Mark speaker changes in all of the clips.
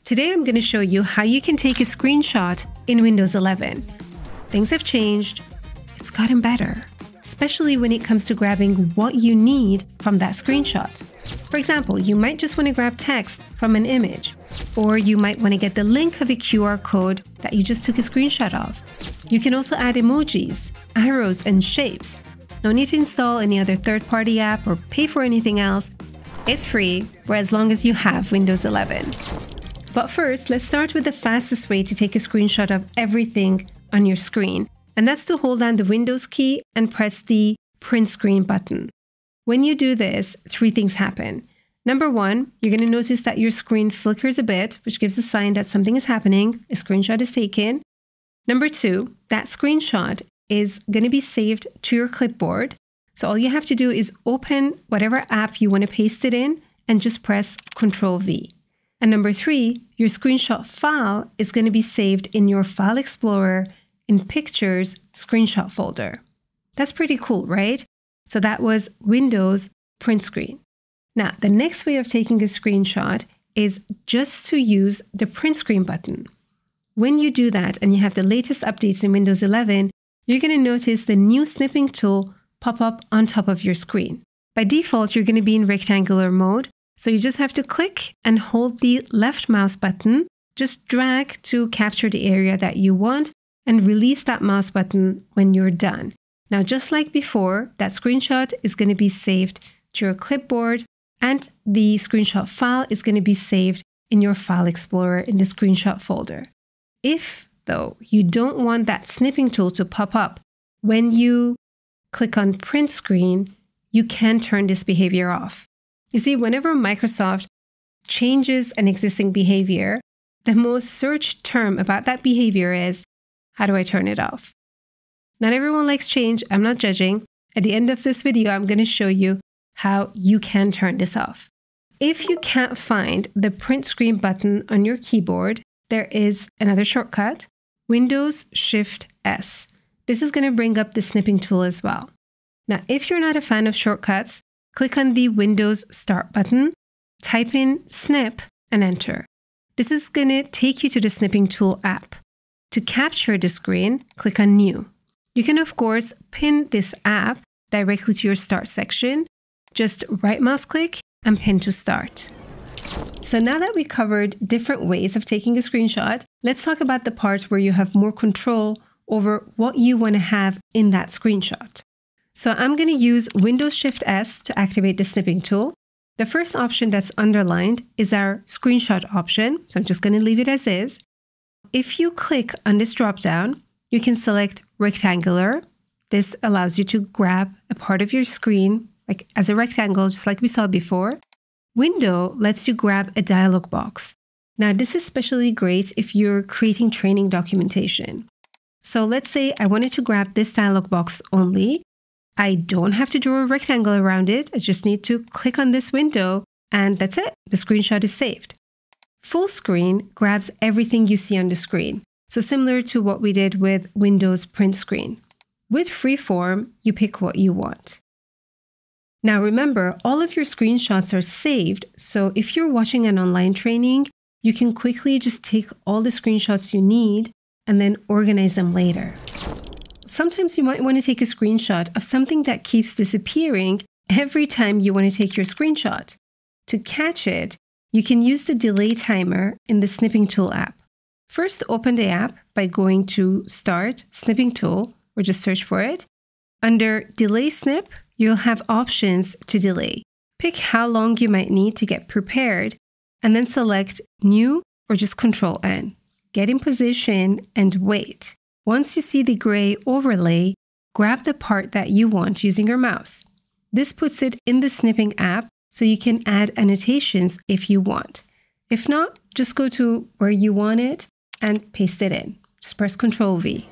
Speaker 1: Today I'm going to show you how you can take a screenshot in Windows 11. Things have changed. It's gotten better, especially when it comes to grabbing what you need from that screenshot. For example, you might just want to grab text from an image, or you might want to get the link of a QR code that you just took a screenshot of. You can also add emojis, arrows, and shapes. No need to install any other third-party app or pay for anything else. It's free for as long as you have Windows 11. But first, let's start with the fastest way to take a screenshot of everything on your screen, and that's to hold down the Windows key and press the print screen button. When you do this, three things happen. Number one, you're going to notice that your screen flickers a bit, which gives a sign that something is happening, a screenshot is taken. Number two, that screenshot is going to be saved to your clipboard. So all you have to do is open whatever app you want to paste it in and just press Ctrl V. And number three, your screenshot file is going to be saved in your File Explorer in Pictures screenshot folder. That's pretty cool, right? So that was Windows print screen. Now, the next way of taking a screenshot is just to use the print screen button. When you do that and you have the latest updates in Windows 11, you're going to notice the new snipping tool pop up on top of your screen. By default, you're going to be in rectangular mode, so you just have to click and hold the left mouse button, just drag to capture the area that you want, and release that mouse button when you're done. Now, just like before, that screenshot is going to be saved to your clipboard, and the screenshot file is going to be saved in your File Explorer in the screenshot folder. If, though, you don't want that snipping tool to pop up when you click on print screen, you can turn this behavior off. You see, whenever Microsoft changes an existing behavior, the most searched term about that behavior is, how do I turn it off? Not everyone likes change. I'm not judging. At the end of this video, I'm going to show you how you can turn this off. If you can't find the print screen button on your keyboard, there is another shortcut, Windows Shift S. This is going to bring up the snipping tool as well. Now, if you're not a fan of shortcuts, click on the Windows Start button, type in snip, and enter. This is going to take you to the snipping tool app. To capture the screen, click on New. You can, of course, pin this app directly to your Start section. Just right mouse click and pin to Start. So now that we covered different ways of taking a screenshot, let's talk about the part where you have more control over what you want to have in that screenshot. So I'm going to use Windows Shift S to activate the snipping tool. The first option that's underlined is our screenshot option. So I'm just going to leave it as is. If you click on this dropdown, you can select rectangular. This allows you to grab a part of your screen like as a rectangle, just like we saw before. Window lets you grab a dialog box. Now, this is especially great if you're creating training documentation. So let's say I wanted to grab this dialog box only. I don't have to draw a rectangle around it. I just need to click on this window and that's it. The screenshot is saved. Full screen grabs everything you see on the screen. So similar to what we did with Windows print screen. With freeform, you pick what you want. Now remember, all of your screenshots are saved, so if you're watching an online training, you can quickly just take all the screenshots you need and then organize them later. Sometimes you might want to take a screenshot of something that keeps disappearing every time you want to take your screenshot. To catch it, you can use the delay timer in the Snipping Tool app. First, open the app by going to Start, Snipping Tool, or just search for it. Under Delay Snip, you'll have options to delay. Pick how long you might need to get prepared, and then select New or just Ctrl N. Get in position and wait. Once you see the gray overlay, grab the part that you want using your mouse. This puts it in the snipping app so you can add annotations if you want. If not, just go to where you want it and paste it in. Just press Ctrl V.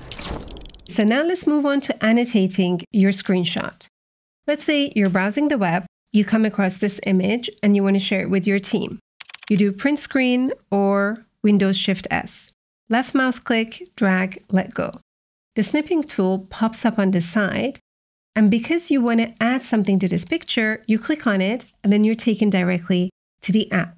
Speaker 1: So now let's move on to annotating your screenshot. Let's say you're browsing the web, you come across this image and you want to share it with your team. You do print screen or Windows Shift S. Left mouse click, drag, let go. The snipping tool pops up on the side, and because you want to add something to this picture, you click on it and then you're taken directly to the app.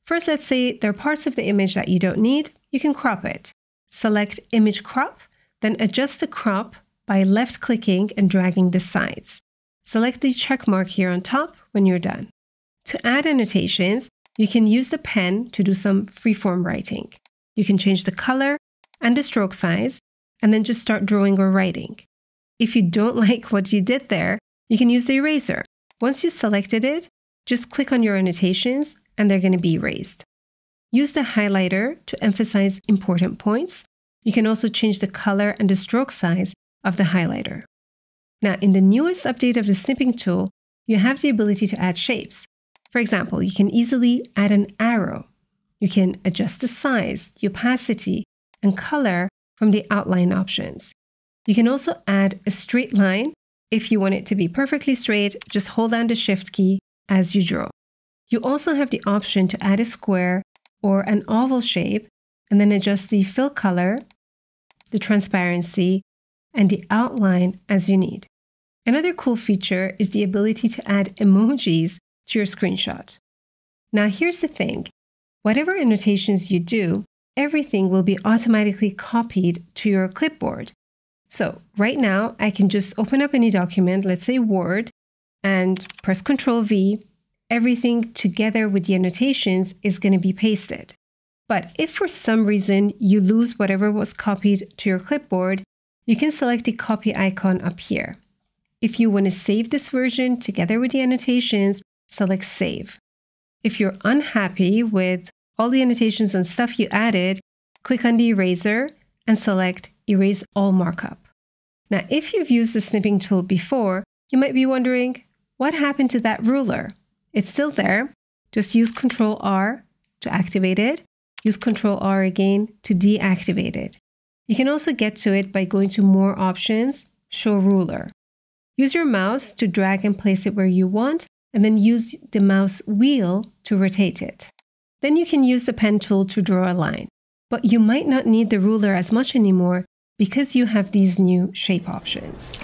Speaker 1: First, let's say there are parts of the image that you don't need. You can crop it. Select Image Crop, then adjust the crop by left-clicking and dragging the sides. Select the check mark here on top when you're done. To add annotations, you can use the pen to do some freeform writing. You can change the color and the stroke size, and then just start drawing or writing. If you don't like what you did there, you can use the eraser. Once you selected it, just click on your annotations and they're going to be erased. Use the highlighter to emphasize important points. You can also change the color and the stroke size of the highlighter. Now, in the newest update of the snipping tool, you have the ability to add shapes. For example, you can easily add an arrow. You can adjust the size, the opacity, and color from the outline options. You can also add a straight line. If you want it to be perfectly straight, just hold down the Shift key as you draw. You also have the option to add a square or an oval shape and then adjust the fill color, the transparency, and the outline as you need. Another cool feature is the ability to add emojis to your screenshot. Now here's the thing, whatever annotations you do, everything will be automatically copied to your clipboard. So right now I can just open up any document, let's say Word, and press Ctrl V. Everything together with the annotations is going to be pasted. But if for some reason you lose whatever was copied to your clipboard, you can select the copy icon up here. If you want to save this version together with the annotations, select Save. If you're unhappy with all the annotations and stuff you added, click on the eraser and select Erase All Markup. Now, if you've used the snipping tool before, you might be wondering, what happened to that ruler? It's still there. Just use Ctrl R to activate it. Use Ctrl R again to deactivate it. You can also get to it by going to More Options, Show Ruler. Use your mouse to drag and place it where you want, and then use the mouse wheel to rotate it. Then you can use the pen tool to draw a line. But you might not need the ruler as much anymore because you have these new shape options.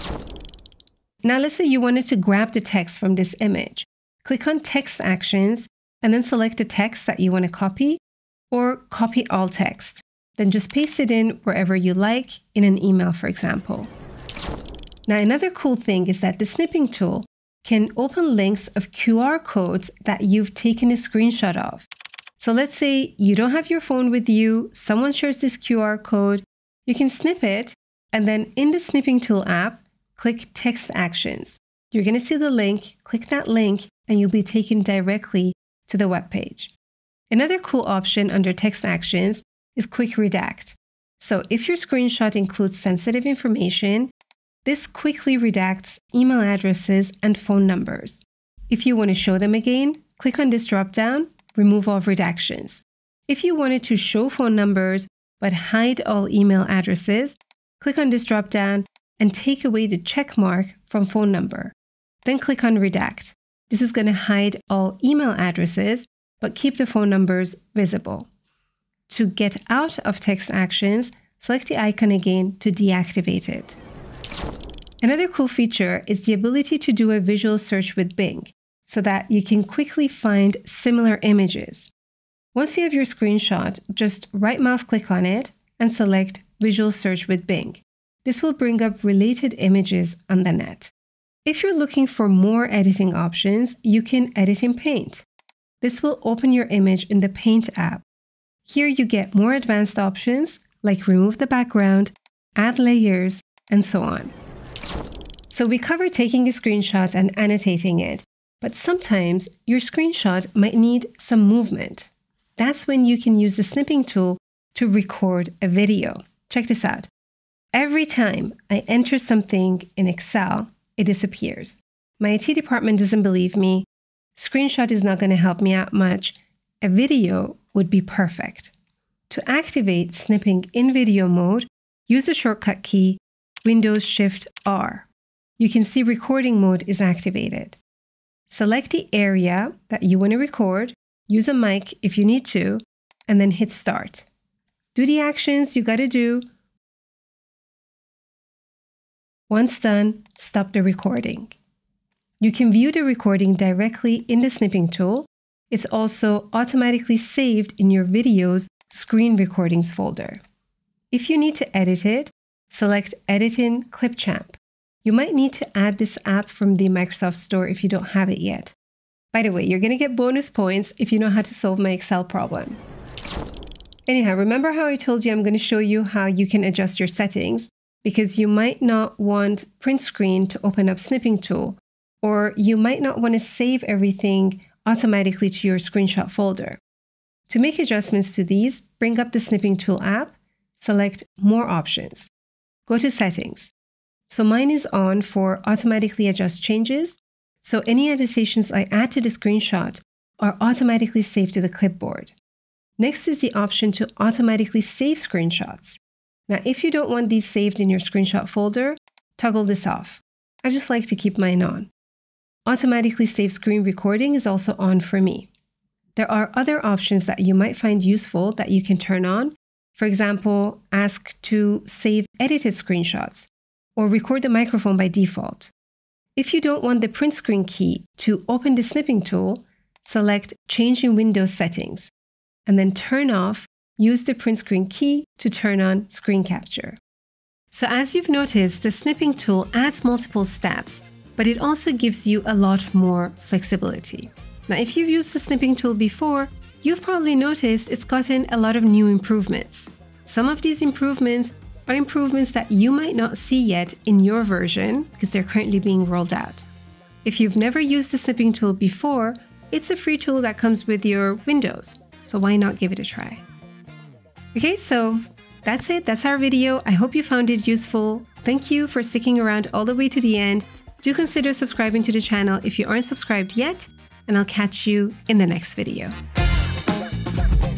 Speaker 1: Now let's say you wanted to grab the text from this image. Click on Text Actions and then select the text that you want to copy or copy all text. Then just paste it in wherever you like, in an email, for example. Now another cool thing is that the snipping tool can open links of QR codes that you've taken a screenshot of. So let's say you don't have your phone with you, someone shares this QR code, you can snip it, and then in the snipping tool app, click Text Actions. You're going to see the link, click that link, and you'll be taken directly to the web page. Another cool option under Text Actions is Quick Redact. So if your screenshot includes sensitive information, this quickly redacts email addresses and phone numbers. If you want to show them again, click on this drop-down, Remove all redactions. If you wanted to show phone numbers but hide all email addresses, click on this drop-down and take away the check mark from phone number. Then click on Redact. This is going to hide all email addresses but keep the phone numbers visible. To get out of Text Actions, select the icon again to deactivate it. Another cool feature is the ability to do a visual search with Bing so that you can quickly find similar images. Once you have your screenshot, just right-mouse click on it and select Visual Search with Bing. This will bring up related images on the net. If you're looking for more editing options, you can edit in Paint. This will open your image in the Paint app. Here you get more advanced options like remove the background, add layers, and so on. So we covered taking a screenshot and annotating it, but sometimes your screenshot might need some movement. That's when you can use the snipping tool to record a video. Check this out. Every time I enter something in Excel, it disappears. My IT department doesn't believe me. Screenshot is not going to help me out much. A video would be perfect. To activate snipping in video mode, use the shortcut key Windows Shift R. You can see recording mode is activated. Select the area that you want to record, use a mic if you need to, and then hit Start. Do the actions you got to do. Once done, stop the recording. You can view the recording directly in the snipping tool. It's also automatically saved in your video's screen recordings folder. If you need to edit it, select Edit in Clipchamp. You might need to add this app from the Microsoft Store if you don't have it yet. By the way, you're going to get bonus points if you know how to solve my Excel problem. Anyhow, remember how I told you I'm going to show you how you can adjust your settings, because you might not want print screen to open up Snipping Tool, or you might not want to save everything automatically to your screenshot folder. To make adjustments to these, bring up the Snipping Tool app, select More Options. Go to Settings. So mine is on for automatically adjust changes, so any annotations I add to the screenshot are automatically saved to the clipboard. Next is the option to automatically save screenshots. Now, if you don't want these saved in your screenshot folder, toggle this off. I just like to keep mine on. Automatically save screen recording is also on for me. There are other options that you might find useful that you can turn on. For example, ask to save edited screenshots or record the microphone by default. If you don't want the print screen key to open the snipping tool, select Change in Windows Settings and then turn off Use the print screen key to turn on screen capture. So as you've noticed, the snipping tool adds multiple steps, but it also gives you a lot more flexibility. Now, if you've used the snipping tool before, you've probably noticed it's gotten a lot of new improvements. Some of these improvements are improvements that you might not see yet in your version because they're currently being rolled out. If you've never used the snipping tool before, it's a free tool that comes with your Windows, so why not give it a try? Okay, so that's it. That's our video. I hope you found it useful. Thank you for sticking around all the way to the end. Do consider subscribing to the channel if you aren't subscribed yet, and I'll catch you in the next video.